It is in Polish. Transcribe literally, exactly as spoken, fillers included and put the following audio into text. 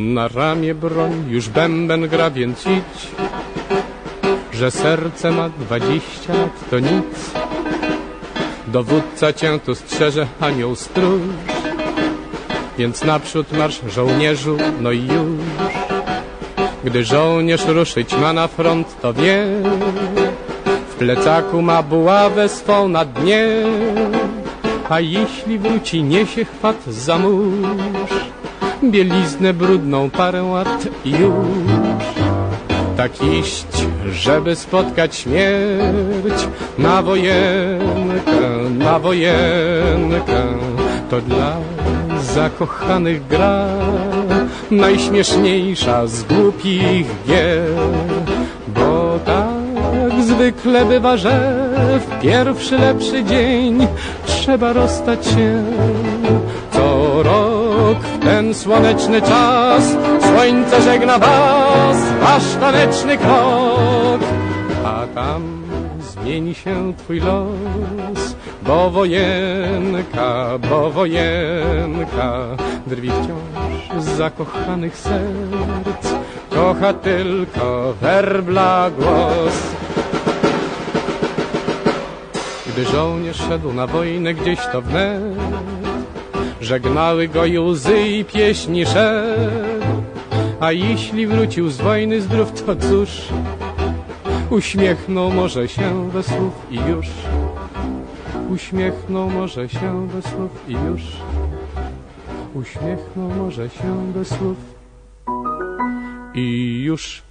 Na ramię broń, już bęben gra, więc idź. Że serce ma dwadzieścia lat, to nic. Dowódca cię tu strzeże, anioł stróż. Więc naprzód marsz, żołnierzu, no i już. Gdy żołnierz ruszyć ma na front, to wie, w plecaku ma buławę swą na dnie. A jeśli wróci, niesie chwat za mórz, bieliznę brudną, parę lat i już. Tak iść, żeby spotkać śmierć, na wojenkę, na wojenkę. To dla zakochanych gra, najśmieszniejsza z głupich gier. Bo tak zwykle bywa, że w pierwszy lepszy dzień trzeba rozstać się. Co rok w ten słoneczny czas słońce żegna was, wasz taneczny krok. A tam zmieni się twój los, bo wojenka, bo wojenka drwi wciąż z zakochanych serc, kocha tylko werbla głos. Gdy żołnierz szedł na wojnę gdzieś, to wnet żegnały go i łzy i pieśni szedł. A jeśli wrócił z wojny zdrów, to cóż, uśmiechnął może się bez słów i już. Uśmiechnął może się bez słów i już. Uśmiechnął może się bez słów i już.